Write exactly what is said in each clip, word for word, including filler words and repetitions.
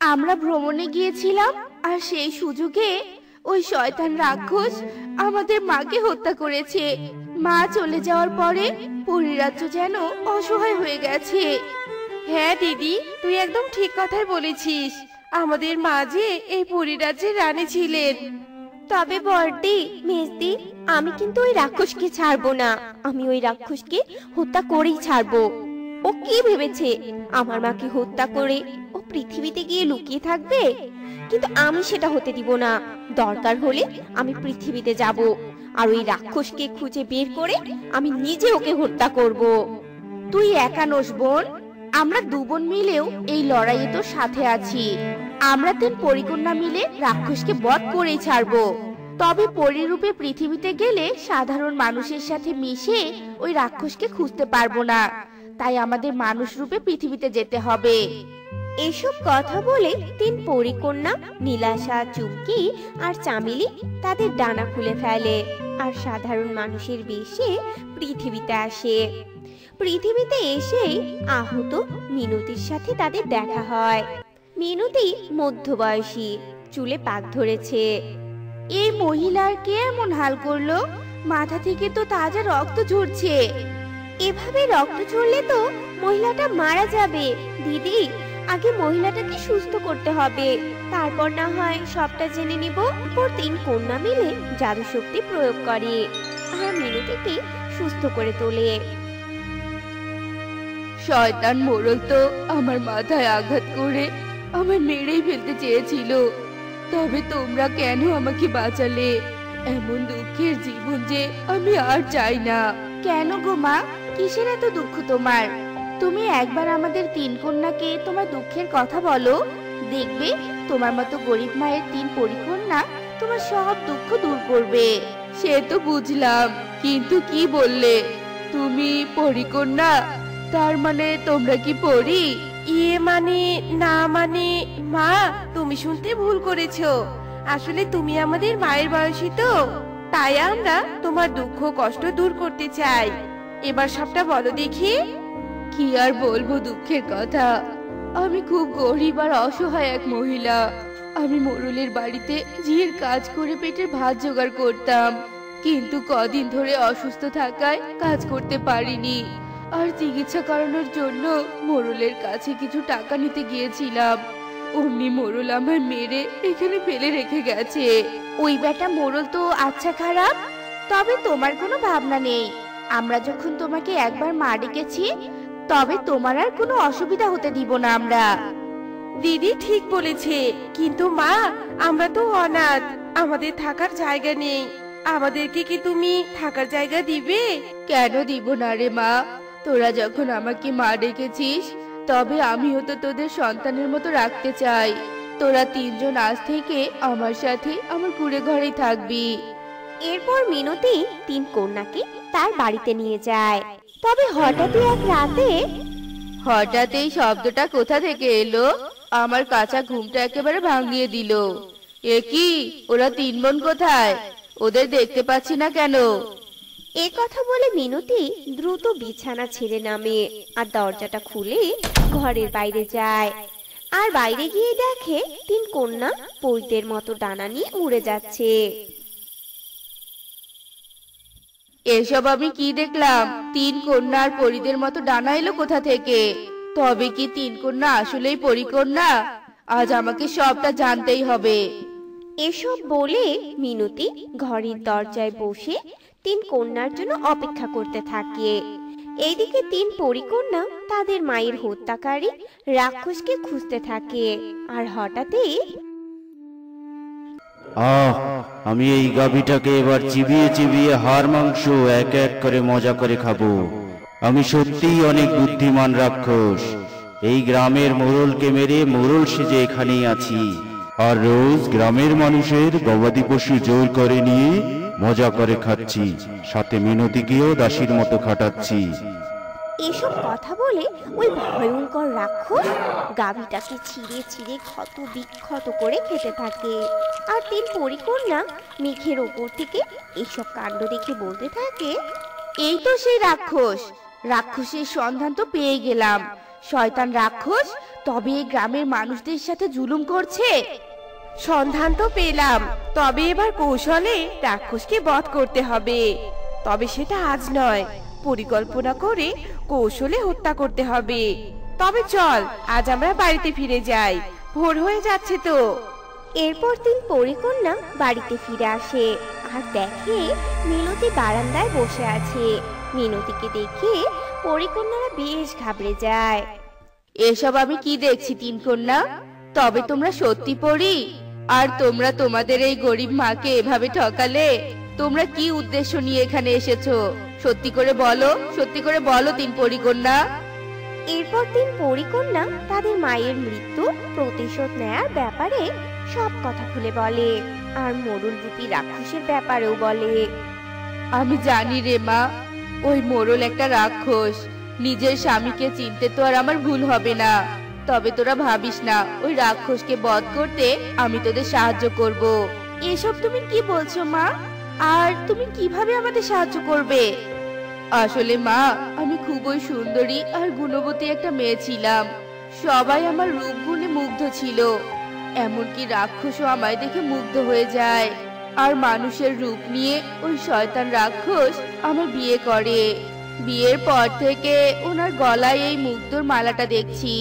আমরা ভ্রমণে গিয়েছিলাম আর সেই সুযোগে ওই শয়তান রাক্ষস আমাদের মাকে হত্যা করেছে। মা চলে যাওয়ার পরে পরিরাজ্য যেন অসহায় হয়ে গেছে। হ্যাঁ দিদি, তুই একদম ঠিক কথাই বলেছিস। আমাদের মা যে এই পরিরাজ্যের রানী ছিলেন। তবে বড়দি, মেজদি, আমি কিন্তু ওই রাক্ষসকে ছাড়বো না। আমি ওই রাক্ষসকে হত্যা করেই ছাড়বো। ও কি ভেবেছে আমার মাকে হত্যা করে ও পৃথিবীতে গিয়ে লুকিয়ে থাকবে? কিন্তু আমি সেটা হতে দিব না। দরকার হলে আমি পৃথিবীতে যাব আর ওই রাক্ষসকে খুঁজে বের করে আমি নিজে ওকে হত্যা করব। তুই একা নোস বোন, আমরা দু বোন মিলেও এই লড়াইয়ে তোর সাথে আছি। আমরা তিন পরিকন্যা মিলে রাক্ষসকে বধ করেই ছাড়বো। তবে পরিরূপে পৃথিবীতে গেলে সাধারণ মানুষের সাথে মিশে ওই রাক্ষসকে খুঁজতে পারবো না, তাই আমাদের মানুষ রূপে পৃথিবীতে যেতে হবে। এসব কথা বলে তিন পরিকন্যা নীলাশা, চুমকি আর চামেলি তাদের ডানা খুলে ফেলে আর সাধারণ মানুষের বেশে পৃথিবীতে আসে। পৃথিবীতে এসে আহত মিনতির সাথে তাদের দেখা হয়। মিনতি মধ্যবয়সী, চুলে পাক ধরেছে। এই মহিলার কে এমন হাল করলো? মাথা থেকে তো তাজা রক্ত ঝরছে। এভাবে রক্ত ঝরলে তো মহিলাটা মারা যাবে। দিদি, আগে মহিলাটাকে সুস্থ করতে হবে, তারপর না হয় সবটা জেনে নিব। পর তিন কন্যা মিলে জাদু শক্তি প্রয়োগ করে আর মিনতিকে সুস্থ করে তোলে। শয়তান মোড়ল তো আমার মাথায় আঘাত করে আমায় মেরেই ফেলতে চেয়েছিল, তবে তোমরা কেন আমাকে বাঁচালে? এমন দুঃখের জীবন যে আমি আর চাই না। কেন গো মা, কিসের এত দুঃখ তোমার? তুমি একবার আমাদের তিন কন্যাকে তোমার দুঃখের কথা বলো, দেখবে তোমার মতো গরিব মায়ের তিন পরিকন্যা তোমার সব দুঃখ দূর করবে। সে তো বুঝলাম, কিন্তু কি বললে তুমি পরিকন্যা? তার মানে তোমরা কি পরি? ইয়ে মানে না, মানে মা, তুমি শুনতে ভুল করেছো। আসলে তুমি আমাদের মায়ের বয়সী তো, তাই আমরা তোমার দুঃখ কষ্ট দূর করতে চাই। এবার সবটা বলো দেখি। কি আর বলবো দুঃখের কথা, আমি খুব গরিব আর অসহায় এক মহিলা। আমি মোড়লের বাড়িতে ঝিয়ের কাজ করে পেটের ভাত জোগাড় করতাম, কিন্তু কদিন ধরে অসুস্থ থাকায় কাজ করতে পারিনি। আর চিকিৎসা করানোর জন্য মোড়লের কাছে কিছু টাকা নিতে গিয়েছিলাম, অমনি মোড়ল আমায় মেরে এখানে ফেলে রেখে গেছে। ওই বেটা মোড়ল তো আচ্ছা খারাপ, তবে তোমার কোনো ভাবনা নেই। আমরা যখন তোমাকে একবার মা ডেকেছি, তবে তোমার আর কোনো অসুবিধা হতে দিব না আমরা। দিদি ঠিক বলেছে, কিন্তু মা, আমরা তো অনাথ, আমাদের থাকার জায়গা নেই। আমাদেরকে কি তুমি থাকার জায়গা দিবে? কেন দিব না রে মা, তোরা যখন আমাকে মা ডেকেছিস, তবে আমিও তো তোদের সন্তানের মতো রাখতে চাই। তোরা তিনজন আজ থেকে আমার সাথে আমার কুড়ে ঘরেই থাকবি। এরপর মিনতি তিন কন্যাকে তার বাড়িতে নিয়ে যায়। তবে হঠাৎই এক রাতে, হঠাৎ এই শব্দটা কোথা থেকে এলো? আমার কাঁচা ঘুমটা একেবারে ভাঙিয়ে দিল। এ কি, ওরা তিন বোন কোথায়? ওদের দেখতে পাচ্ছি না কেন? এ কথা বলে মিনতি দ্রুত বিছানা ছেড়ে নামে আর দরজাটা খুলে ঘরের বাইরে যায়। আর বাইরে গিয়ে দেখে তিন কন্যা পরিদের মতো ডানা নিয়ে উড়ে যাচ্ছে। এসব আমি কি দেখলাম? তিন কন্যা আর পরীদের মতো ডানা এলো কোথা থেকে? তবে কি তিন কন্যা আসলেই পরিকন্যা? আজ আমাকে সবটা জানতেই হবে। এসব বলে মিনতি ঘরের দরজায় বসে তিন কন্যার জন্য অপেক্ষা করতে থাকে। এইদিকে তিন পরিকন্যা তাদের মায়ের হত্যাকারী রাক্ষসকে খুঁজতে থাকে। আর হঠাৎই, আহ, আমি এই গাভীটাকে এবার চিবিয়ে চিবিয়ে হাড় মাংস এক এক করে মজা করে খাবো। আমি সত্যিই অনেক বুদ্ধিমান রাক্ষস। এই গ্রামের মোড়লকে মেরে মোড়ল সেজে এখানেই আছি, আর রোজ গ্রামের মানুষের গবাদি পশু জোর করে নিয়ে মজা করে খাচ্ছি, সাথে মিনতিকেও দাসীর মতো খাটাচ্ছি। এসব কথা বলে ওই ভয়ঙ্কর রাক্ষস গাভীটাকে ছিঁড়ে ছিঁড়ে ক্ষত বিক্ষত করে খেতে থাকে। আর তিন পরিকন্যা মেঘের ওপর থেকে এইসব কাণ্ড দেখে বলতে থাকে, এই তো সেই রাক্ষস। রাক্ষসের সন্ধান তো পেয়ে গেলাম। শয়তান রাক্ষস, তবে এই গ্রামের মানুষদের সাথে জুলুম করছে। সন্ধান তো পেলাম, তবে এবার কৌশলে রাক্ষসকে বধ করতে হবে। তবে সেটা আজ নয়, পরিকল্পনা করে কৌশলে হত্যা করতে হবে। তবে চল আজ আমরা বাড়িতে ফিরে যাই, ভোর হয়ে যাচ্ছে তো। এরপর দিন পরিকন্যা বাড়িতে ফিরে আসে আর দেখে মিনতি বারান্দায় বসে আছে। মিনতিকে দেখে পরিকন্যারা বেশ ঘাবড়ে যায়। এসব আমি কি দেখছি তিন কন্যা? তবে তোমরা সত্যি পড়ি? আর তোমরা তোমাদের এই গরিব মাকে এভাবে ঠকালে? তোমরা কি উদ্দেশ্য নিয়ে এখানে এসেছো? সত্যি করে বলো, সত্যি করে বলো তিন পরিকন্যা। এরপর দিন পরিকন্যা তাদের মায়ের মৃত্যু প্রতিশোধ নেয়ার ব্যাপারে সব কথা খুলে বলে, আর মোড়ল রূপী রাক্ষসের ব্যাপারেও বলে। আমি জানি রে মা, ওই মোড়ল একটা রাক্ষস। নিজের স্বামীকে চিনতে তো আর আমার ভুল হবে না। তবে তোরা ভাবিস না, ওই রাক্ষসকে বধ করতে আমি তোদের সাহায্য করব। এসব তুমি কি বলছো মা? আর তুমি কিভাবে আমাদের সাহায্য করবে? আসলে মা, আমি খুবই সুন্দরী আর গুণবতী একটা মেয়ে ছিলাম। সবাই আমার রূপ গুণে মুগ্ধ ছিল, এমনকি রাক্ষসও আমায় দেখে মুগ্ধ হয়ে যায়। আর মানুষের রূপ নিয়ে ওই শয়তান রাক্ষস আমার বিয়ে করে। বিয়ের পর থেকে ওনার গলায় এই মুক্তোর মালাটা দেখছি।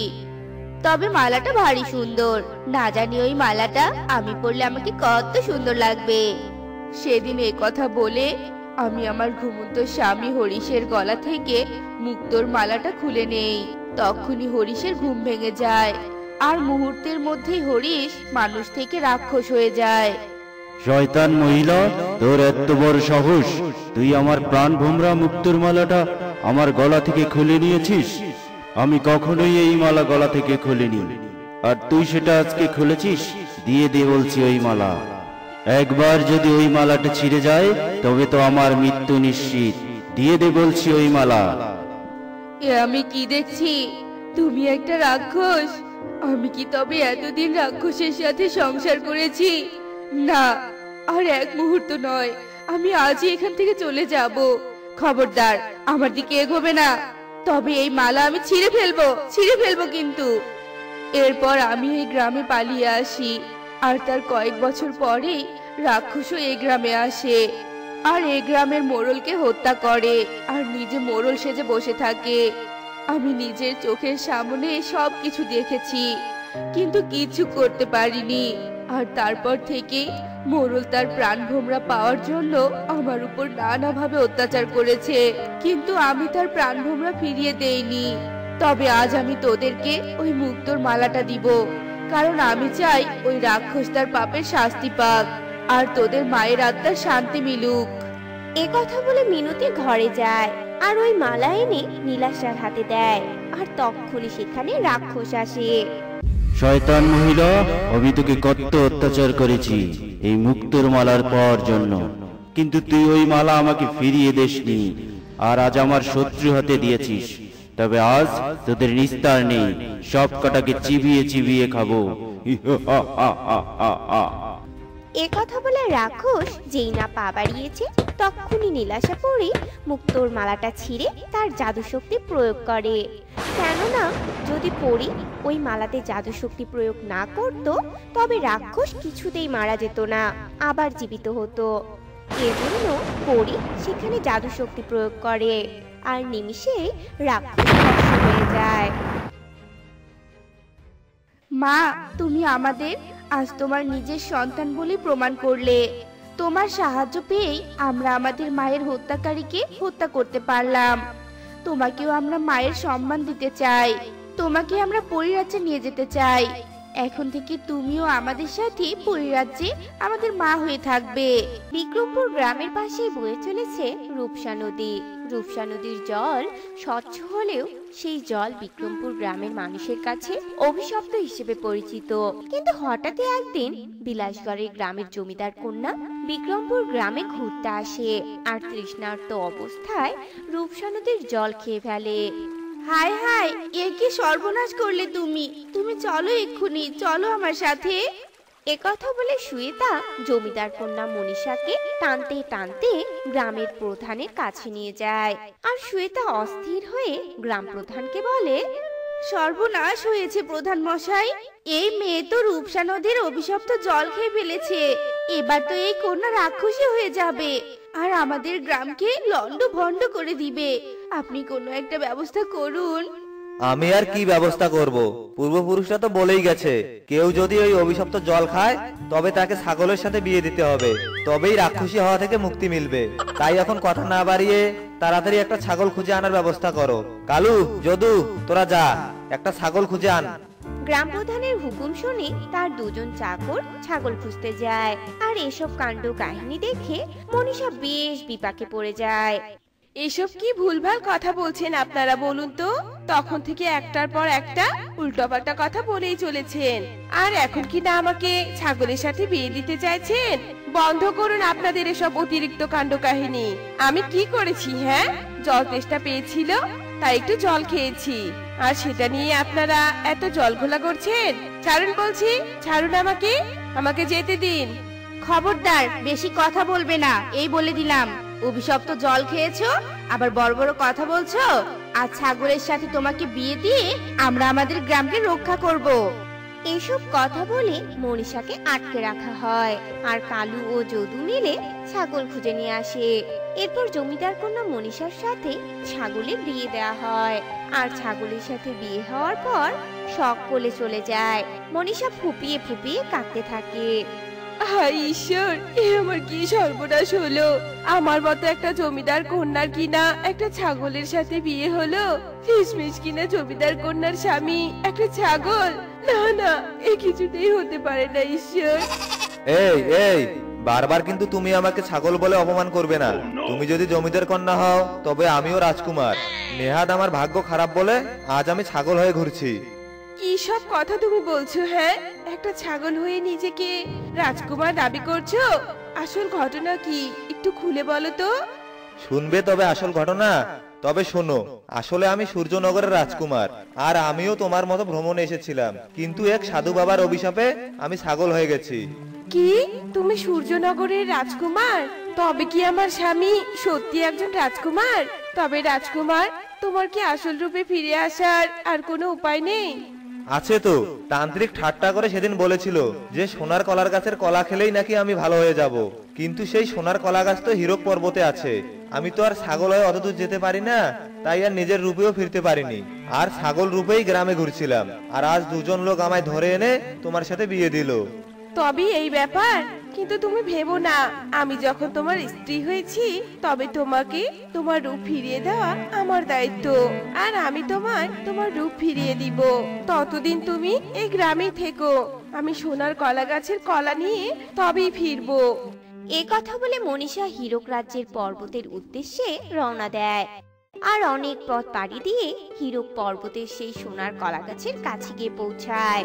তবে মালাটা ভারী সুন্দর, না জানি ওই মালাটা আমি পরলে আমাকে কত সুন্দর লাগবে। সেদিন এই কথা বলে আমি আমার ঘুমন্ত স্বামী হরিশের গলা থেকে মুক্তোর মালাটা খুলে নেই। তখনই হরিশের ঘুম ভেঙে যায়, আর মুহূর্তের মধ্যেই হরিশ মানুষ থেকে রাক্ষস হয়ে যায়। শয়তান মহিলা, তোর এত বড় সাহস! তুই আমার প্রাণ ভোমরা মুক্তোর মালাটা আমার গলা থেকে খুলে নিয়েছিস? আমি কখনোই এই মালা গলা থেকে খুলিনি, আর তুই সেটা আজকে খুলেছিস। দিয়ে দে বলছি ওই মালা। একবার যদি ওই মালাটা ছিঁড়ে যায় তবে তো আমার মৃত্যু নিশ্চিত। দিয়ে দে বলছি ওই মালা। এ আমি কি দেখছি? তুমি একটা রাক্ষস! আমি কি তবে এতদিন রাক্ষসের সাথে সংসার করেছি? না, আর এক মুহূর্ত নয়, আমি আজই এখান থেকে চলে যাব। খবরদার আমার দিকে এগোবে না, তবে এই মালা আমি ছিঁড়ে ফেলবো, ছিঁড়ে ফেলবো কিন্তু। এরপর আমি এই গ্রামে পালিয়ে আসি, আর তার কয়েক বছর পরেই রাক্ষসও এই গ্রামে আসে, আর এই গ্রামের মোড়লকে হত্যা করে, আর নিজে মোড়ল সেজে বসে থাকে। আমি নিজের চোখের সামনে সব কিছু দেখেছি, কিন্তু কিছু করতে পারিনি। আর তারপর থেকে মোড়ল তার প্রাণ ভোমরা পাওয়ার জন্য আমার উপর নানাভাবে অত্যাচার করেছে, কিন্তু আমি তার প্রাণ ভোমরা ফিরিয়ে দেইনি। তবে আজ আমি তোদেরকে ওই মুক্তোর মালাটা দিব, কারণ আমি চাই ওই রাক্ষস তার পাপের শাস্তি পাক, আর তোদের মায়ের আত্মার শান্তি মিলুক। এ কথা বলে মিনতি ঘরে যায় আর ওই মালা এনে নীলাশার হাতে দেয়, আর তখনই সেখানে রাক্ষস আসে। শয়তান মহিলা, আমি তোকে কত অত্যাচার করেছি এই মুক্তোর মালার পাওয়ার জন্য, কিন্তু তুই ওই মালা আমাকে ফিরিয়ে দেসনি, আর আজ আমার শত্রু হাতে দিয়েছিস। তবে আজ তোদের নিস্তার নেই, সব কটাকে চিবিয়ে চিবিয়ে খাবো। এ কথা বলে রাক্ষস যেই না পা বাড়িয়েছে তখনই নীলাশা পরি মুক্তোর মালাটা ছিঁড়ে তার জাদু শক্তি প্রয়োগ করে। কেননা যদি পরি ওই মালাতে জাদু শক্তি প্রয়োগ না করত তবে রাক্ষস কিছুতেই মারা যেত না, আবার জীবিত হতো। এজন্য পরি সেখানে জাদু শক্তি প্রয়োগ করে, আর নিমিষে রাক্ষস ধ্বংস হয়ে যায়। মা, তুমি আমাদের আজ তোমার নিজের সন্তান বলে প্রমাণ করলে। তোমার সাহায্য পেয়ে আমরা আমাদের মায়ের হত্যাকারীকে হত্যা করতে পারলাম। তোমাকেও আমরা মায়ের সম্মান দিতে চাই, তোমাকে আমরা পরিরাজ্যে নিয়ে যেতে চাই। এখন থেকে তুমিও আমাদের সাথে পরিরাজ্যে আমাদের মা হয়ে থাকবে। বিক্রমপুর গ্রামের পাশে বয়ে চলেছে রূপসা নদী। রূপসা নদীর জল স্বচ্ছ হলেও সেই জল বিক্রমপুর গ্রামের মানুষের কাছে অভিশপ্ত হিসেবে পরিচিত। কিন্তু হঠাৎই একদিন বিলাসগড়ের গ্রামের জমিদার কন্যা বিক্রমপুর গ্রামে ঘুরতে আসে, আর তৃষ্ণার্ত অবস্থায় রূপসা নদীর জল খেয়ে ফেলে। হায় হায়, এ কি সর্বনাশ করলে তুমি! তুমি চলো এক্ষুনি, চলো আমার সাথে। একথা বলে শ্বেতা জমিদার কন্যা মনীষাকে টানতে টানতে গ্রামের প্রধানের কাছে নিয়ে যায়। আর শ্বেতা অস্থির হয়ে গ্রাম প্রধানকে বলে, সর্বনাশ হয়েছে প্রধান মশাই, এই মেয়ে তো রূপসা নদীর অভিশপ্ত জল খেয়ে ফেলেছে। এবার তো এই কন্যা রাক্ষসী হয়ে যাবে আর আমাদের গ্রামকে লন্ড ভন্ড করে দিবে। আপনি কোনো একটা ব্যবস্থা করুন। আমি আর কি ব্যবস্থা করব? পূর্বপুরুষরা তো বলেই গেছে, কেউ যদি ওই অভিশপ্ত জল খায় তবে তাকে ছাগলের সাথে বিয়ে দিতে হবে, তবেই রাক্ষসী হওয়া থেকে মুক্তি মিলবে। তাই এখন কথা না বাড়িয়ে তাড়াতাড়ি একটা ছাগল খুঁজে আনার ব্যবস্থা করো। কালু, যদু, তোরা যা, একটা ছাগল খুঁজে আন। গ্রাম প্রধানের হুকুম শুনে তার দুজন চাকর ছাগল খুঁজতে যায়। আর এসব কাণ্ড কাহিনী দেখে মনীষা বেশ বিপাকে পড়ে যায়। এসব কি ভুলভাল কথা বলছেন আপনারা বলুন তো? তখন থেকে একটার পর একটা উল্টোপাল্টা কথা বলেই চলেছেন, আর এখন কি না আমাকে ছাগলের সাথে বিয়ে দিতে চাইছেন? বন্ধ করুন আপনাদের এসব অতিরিক্ত কাণ্ড কাহিনী। আমি কি করেছি? হ্যাঁ, জল তেষ্টা পেয়েছিল তাই একটু জল খেয়েছি, আর সেটা নিয়ে আপনারা এত জল ঘোলা করছেন। ছাড়ুন বলছি, ছাড়ুন আমাকে, আমাকে যেতে দিন। খবরদার, বেশি কথা বলবে না, এই বলে দিলাম। অভিশপ্ত জল খেয়েছো, আবার বড় বড় কথা বলছো। আর ছাগলের সাথে তোমাকে বিয়ে দিয়ে আমরা আমাদের গ্রামকে রক্ষা করব। এসব কথা বলে মনীষাকে আটকে রাখা হয়। আর কালু ও যদু মিলে ছাগল খুঁজে নিয়ে আসে। এরপর জমিদার কন্যা মনীষার সাথে ছাগলের বিয়ে দেওয়া হয়। আর ছাগলের সাথে বিয়ে হওয়ার পর শখ কোলে চলে যায়। মনীষা ফুপিয়ে ফুপিয়ে কাঁদতে থাকে। হায় ঈশ্বর, এ আমার কি সর্বনাশ হলো! আমার মতো একটা জমিদার কন্যার কিনা একটা ছাগলের সাথে বিয়ে হলো। ফিসমিস কিনা জমিদার কন্যার স্বামী একটা ছাগল। না না, এ কিছুতেই হতে পারে না ঈশ্বর। এই এই বারবার কিন্তু তুমি আমাকে ছাগল বলে অপমান করবে না। তুমি যদি জমিদার কন্যা হও তবে আমিও রাজকুমার। নেহাত আমার ভাগ্য খারাপ বলে আজ আমি ছাগল হয়ে ঘুরছি। কি সব কথা তুমি বলছো? হ্যাঁ, একটা ছাগল হয়ে নিজেকে রাজকুমার দাবি করছো? আসল ঘটনা কি একটু খুলে বলো তো। শুনবে তবে আসল ঘটনা? তবে শোনো, আসলে আমি সূর্যনগরের রাজকুমার, আর আমিও তোমার মতো ভ্রমণে এসেছিলাম, কিন্তু এক সাধু বাবার অভিশাপে আমি ছাগল হয়ে গেছি। কি, তুমি সূর্যনগরের রাজকুমার? তবে কি আমার স্বামী সত্যি একজন রাজকুমার? তবে রাজকুমার, তোমার কি আসল রূপে ফিরে আসার আর কোনো উপায় নেই? আছে তো। তান্ত্রিক ঠাট্টা করে সেদিন বলেছিল যে সোনার কলার গাছের কলা খেলেই নাকি আমি ভালো হয়ে যাব, কিন্তু সেই সোনার কলা গাছ তো হীরক পর্বতে আছে। আমি তো আর ছাগল হয়ে অতদূর যেতে পারি না, তাই আর নিজের রূপেও ফিরতে পারিনি, আর ছাগল রূপেই গ্রামে ঘুরছিলাম। আর আজ দুজন লোক আমায় ধরে এনে তোমার সাথে বিয়ে দিল। তবে এই ব্যাপার, কিন্তু তুমি ভেবো না, আমি যখন তোমার স্ত্রী হয়েছি তবে তোমাকে তোমার রূপ ফিরিয়ে দেওয়া আমার দায়িত্ব। আর আমি তোমার তোমার রূপ ফিরিয়ে দিব। ততদিন তুমি এই গ্রামেই থেকো। আমি সোনার কলা গাছের কলা নিয়ে তবেই ফিরবো। এ কথা বলে মনীষা হীরক রাজ্যের পর্বতের উদ্দেশ্যে রওনা দেয়। আর অনেক পথ পাড়ি দিয়ে হীরক পর্বতের সেই সোনার কলা গাছের কাছে গিয়ে পৌঁছায়।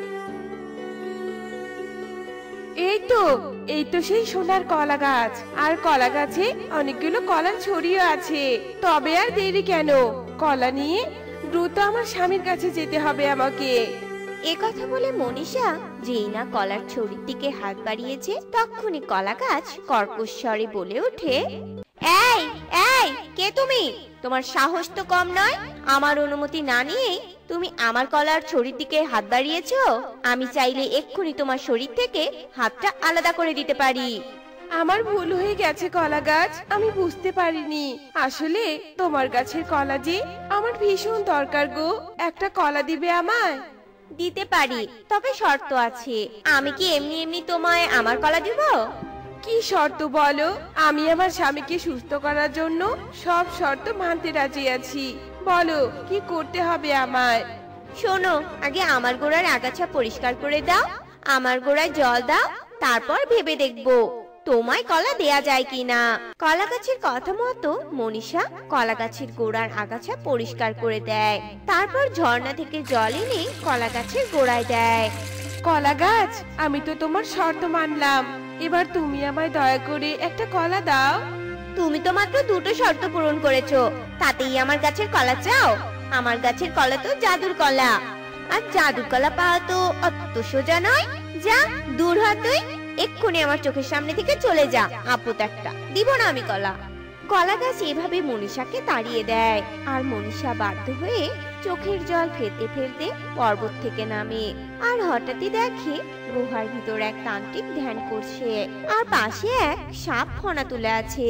এই তো, এই তো সেই সোনার কলা গাছ। আর কলা গাছে অনেকগুলো কলার ছড়িও আছে। তবে আর দেরি কেন, কলা নিয়ে দ্রুত আমার স্বামীর কাছে যেতে হবে আমাকে। এ কথা বলে মনীষা যেই না কলার ছড়ির দিকে হাত বাড়িয়েছে, তখনই কলা গাছ কর্কশ স্বরে বলে ওঠে, এই এই, কে তুমি? তোমার সাহস তো কম নয়। আমার অনুমতি না নিয়ে তুমি আমার কলার ছড়ির দিকে হাত বাড়িয়েছো। আমি চাইলে এক্ষুনি তোমার শরীর থেকে হাতটা আলাদা করে দিতে পারি। আমার ভুল হয়ে গেছে কলা গাছ, আমি বুঝতে পারিনি। আসলে তোমার গাছের কলা যে আমার ভীষণ দরকার গো। একটা কলা দিবে আমায়? দিতে পারি, তবে শর্ত আছে। আমি কি এমনি এমনি তোমায় আমার কলা দিব? কি শর্ত বলো? আমি আমার স্বামীকে সুস্থ করার জন্য সব শর্ত মানতে রাজি আছি। বলো কি করতে হবে আমায়? শোনো, আগে আমার গোড়ার আগাছা পরিষ্কার করে দাও, আমার গোড়ায় জল দাও, তারপর ভেবে দেখবো তোমায় কলা দেয়া যায় কিনা। কলা গাছের কথা মতো মনীষা কলা গাছের গোড়ার আগাছা পরিষ্কার করে দেয়। তারপর ঝর্ণা থেকে জল এনে কলা গাছের গোড়ায় দেয়। কলা গাছ, আমি তো তোমার শর্ত মানলাম, এবার তুমি আমায় দয়া করে একটা কলা দাও। তুমি তো মাত্র দুটো শর্ত পূরণ করেছো, তাতেই আমার গাছের কলা চাও? আমার গাছের কলা তো জাদুর কলা, আর জাদুর কলা পাওয়া তো অত সোজা নয়। যা, দূর হ তুই, এক্ষুনি আমার চোখের সামনে থেকে চলে যা। আপত একটা, দিব না আমি কলা। কলা গাছ এভাবে মনীষাকে তাড়িয়ে দেয়। আর মনীষা বাধ্য হয়ে চোখের জল ফেলতে ফেলতে পর্বত থেকে নামে আর হঠাৎই দেখে গুহার ভিতর এক তান্ত্রিক ধ্যান করছে আর পাশে এক সাপ ফনা তুলে আছে।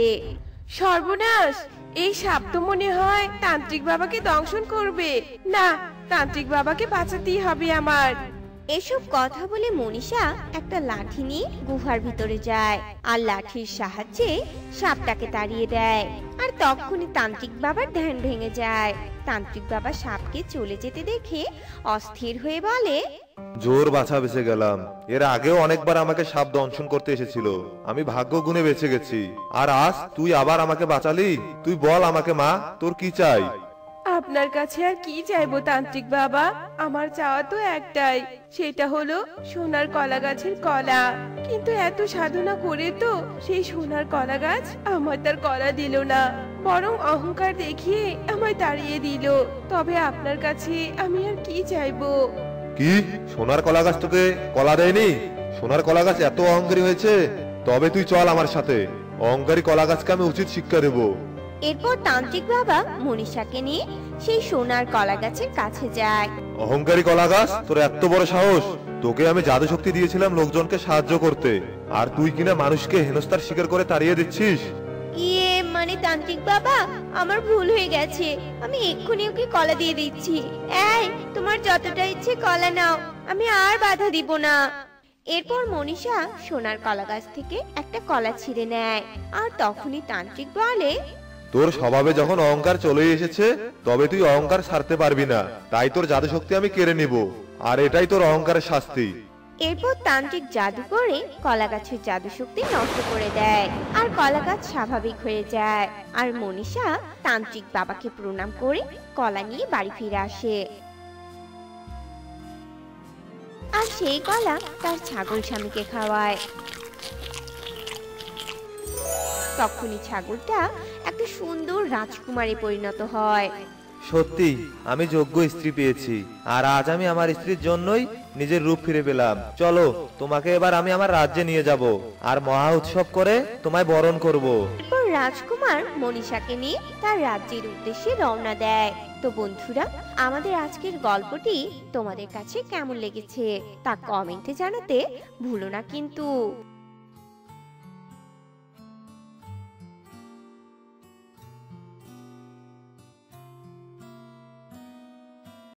সর্বনাশ, এই সাপ তো মনে হয় তান্ত্রিক বাবাকে দংশন করবে। না, তান্ত্রিক বাবাকে বাঁচাতেই হবে আমার। এসব কথা বলে মনীষা একটা লাঠি নিয়ে গুহার ভিতরে যায় আর লাঠির সাহায্যে সাপটাকে তাড়িয়ে দেয়। আর তখনই তান্ত্রিক বাবার ধ্যান ভেঙে যায়। তান্ত্রিক বাবা সাপকে চলে যেতে দেখে অস্থির হয়ে বলে, জোর বাছা বেঁচে গেলাম। এর আগেও অনেকবার আমাকে সাপ দংশন করতে এসেছিল, আমি ভাগ্য গুণে বেঁচে গেছি। আর আজ তুই আবার আমাকে বাঁচালি। তুই বল আমাকে মা, তোর কি চাই? আপনার কাছে আর কি চাইবো তান্ত্রিক বাবা? আমার চাওয়া তো একটাই, সেটা হলো সোনার কলা গাছের কলা। কিন্তু এত সাধনা করে তো সেই সোনার কলা গাছ আমার তার কলা দিল না, বরং অহংকার দেখিয়ে আমায় তাড়িয়ে দিল। তবে আপনার কাছে আমি আর কি চাইবো? কি সোনার কলা গাছ তোকে কলা দেয়নি? সোনার কলা গাছ এত অহংকারী হয়েছে? তবে তুই চল আমার সাথে, অহংকারী কলা গাছকে আমি উচিত শিক্ষা দেবো। এরপর তান্ত্রিক বাবা মনীষাকে নিয়ে সেই সোনার কলা গাছের কাছে যায়। অহংকারী কলা গাছ, তোর এত বড় সাহস! তোকে আমি জাদু শক্তি দিয়েছিলাম লোকজনকে সাহায্য করতে, আর তুই কিনা মানুষকে হেনস্থার শিকার করে তাড়িয়ে দিচ্ছিস। ইয়ে মানে তান্ত্রিক বাবা, আমার ভুল হয়ে গেছে, আমি এক্ষুনি ওকে কলা দিয়ে দিচ্ছি। এই, তোমার যতটা ইচ্ছে কলা নাও, আমি আর বাধা দিব না। এরপর মনীষা সোনার কলা গাছ থেকে একটা কলা ছিঁড়ে নেয় আর তখনই তান্ত্রিক বলে, তোর স্বভাবে যখন অহংকার চলে এসেছে, তবে তুই অহংকার ছাড়তে পারবি না। তাই তোর জাদু শক্তি আমি কেড়ে নিব, আর এটাই তোর অহংকারের শাস্তি। এরপর তান্ত্রিক জাদু করে কলা গাছের জাদু শক্তি নষ্ট করে দেয় আর কলা গাছ স্বাভাবিক হয়ে যায়। আর মনীষা তান্ত্রিক বাবাকে প্রণাম করে কলা নিয়ে বাড়ি ফিরে আসে। আর সেই কলা তার ছাগল স্বামীকে খাওয়ায়। তখনই ছাগলটা একটা সুন্দর রাজকুমারে পরিণত হয়। সত্যি আমি যোগ্য স্ত্রী পেয়েছি, আর আজ আমি আমার স্ত্রীর জন্যই নিজের রূপ ফিরে পেলাম। চলো, তোমাকে এবার আমি আমার রাজ্যে নিয়ে যাব আর মহা উৎসব করে তোমায় বরণ করব। এরপর রাজকুমার মনীষাকে নিয়ে তার রাজ্যের উদ্দেশ্যে রওনা দেয়। তো বন্ধুরা, আমাদের আজকের গল্পটি তোমাদের কাছে কেমন লেগেছে তা কমেন্টে জানাতে ভুলো না কিন্তু।